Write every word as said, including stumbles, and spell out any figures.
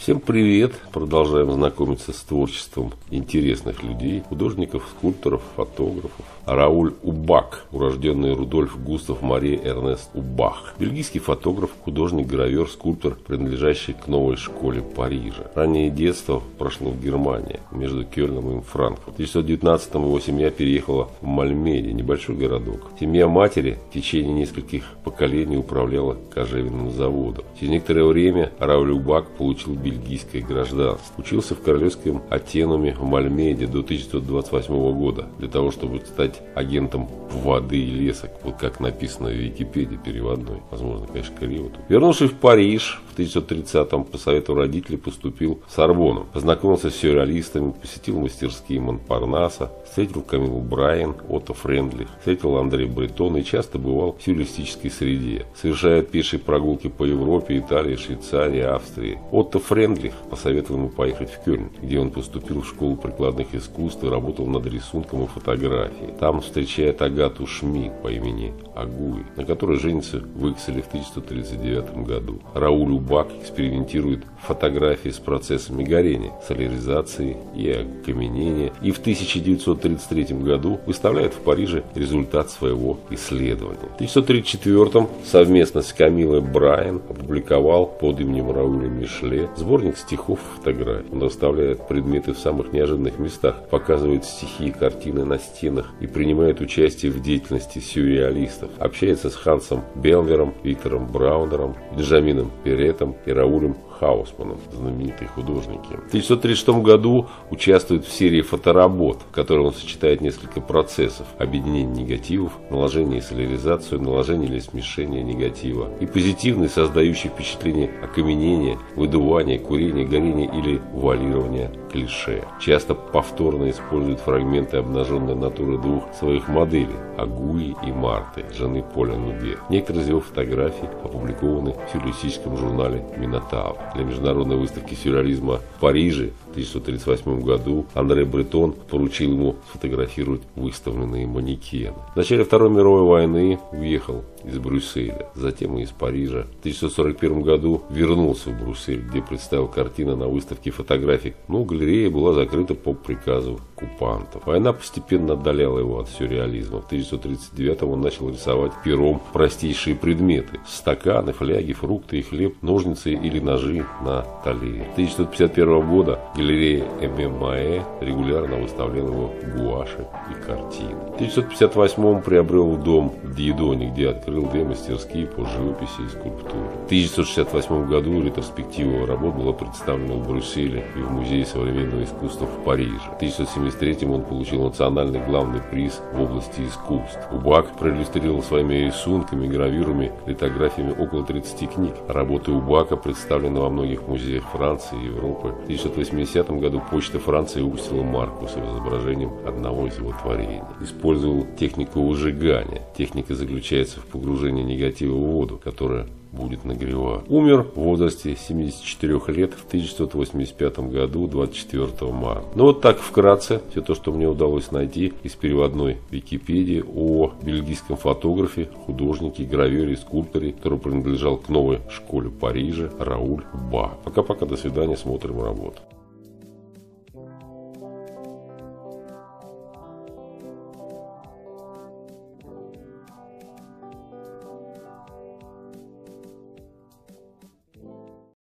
Всем привет! Продолжаем знакомиться с творчеством интересных людей, художников, скульпторов, фотографов. Рауль Убак, урожденный Рудольф Густав Маре Эрнест Убах. Бельгийский фотограф, художник, гравер, скульптор, принадлежащий к новой школе Парижа. Раннее детство прошло в Германии, между Кёльном и Франкфуртом. В тысяча девятьсот девятнадцатом его семья переехала в Мальмеде, небольшой городок. Семья матери в течение нескольких поколений управляла кожевенным заводом. Через некоторое время Рауль Убак получил бельгийское гражданство. Учился в Королевском Атенуме в Мальмеде до тысяча девятьсот двадцать восьмого года, для того, чтобы стать агентом воды и леса, вот как написано в Википедии переводной. Возможно, конечно, криво тут. Вернувшись в Париж в тысяча девятьсот тридцатом, по совету родителей поступил в Сорбонну. Познакомился с сюрреалистами, посетил мастерские Монпарнаса, встретил Камилу Брайан, Отто Френдлих, встретил Андре Бретона и часто бывал в сюрреалистической среде. Совершает пешие прогулки по Европе, Италии, Швейцарии, Австрии. Отто Френдлих посоветовал ему поехать в Кёльн, где он поступил в школу прикладных искусств и работал над рисунком и фотографией. Там встречает Агату Шмидт по имени Агуи, на которой женится в Икселе в тысяча девятьсот тридцать девятом году. Рауль Убак экспериментирует в фотографии с процессами горения, соляризации и окаменения, и в тысяча девятьсот тридцать третьем году выставляет в Париже результат своего исследования. В тысяча девятьсот тридцать четвёртом совместно с Камилой Брайан опубликовал под именем Рауля Мишле сборник стихов и фотографий. Он расставляет предметы в самых неожиданных местах, показывает стихи и картины на стенах и принимает участие в деятельности сюрреалистов. Общается с Хансом Белвером, Виктором Браунером, Бенджамином Перетом и Раулем Хаусманом, знаменитые художники. В тысяча девятьсот тридцать шестом году участвует в серии фоторабот, в которой он сочетает несколько процессов: объединение негативов, наложение и соляризацию, наложение или смешение негатива, и позитивный, создающий впечатление окаменения, выдувания, курения, горения или вуалирования клише. Часто повторно использует фрагменты обнаженной натуры двух своих моделей – Агуи и Марты, жены Поля Нуге. Некоторые из его фотографий опубликованы в сюрреалистическом журнале «Минотавр». Для международной выставки сюрреализма в Париже в тысяча девятьсот тридцать восьмом году Андре Бретон поручил ему сфотографировать выставленные манекены. В начале Второй мировой войны уехал из Брюсселя, затем и из Парижа. В тысяча девятьсот сорок первом году вернулся в Брюссель, где представил картины на выставке фотографий, но галерея была закрыта по приказу оккупантов. Война постепенно отдаляла его от сюрреализма. В тысяча девятьсот тридцать девятом он начал рисовать пером простейшие предметы: стаканы, фляги, фрукты и хлеб, ножницы или ножи на талере. С тысяча девятьсот пятьдесят первого года галерея ММАЭ регулярно выставляла его гуаши и картины. В тысяча девятьсот пятьдесят восьмом приобрел дом в Дьедоне, где открыл две мастерские по живописи и скульптуре. В тысяча девятьсот шестьдесят восьмом году ретроспектива его работ была представлена в Брюсселе и в Музее современного искусства в Париже. В тысяча девятьсот семьдесят третьем он получил национальный главный приз в области искусств. Убак проиллюстрировал своими рисунками, гравюрами, литографиями около тридцати книг. Работы Убака представлены во многих музеях Франции и Европы. В тысяча девятьсот восьмидесятом году почта Франции выпустила марку с изображением одного из его творений. Использовал технику выжигания. Техника заключается в погружении негатива в воду, которая будет нагревать. Умер в возрасте семидесяти четырёх лет в тысяча девятьсот восемьдесят пятом году, двадцать четвёртого марта. Ну вот так вкратце все то, что мне удалось найти из переводной Википедии о бельгийском фотографе, художнике, гравере и скульпторе, который принадлежал к новой школе Парижа, Рауль Убак. Пока-пока, до свидания, смотрим работу.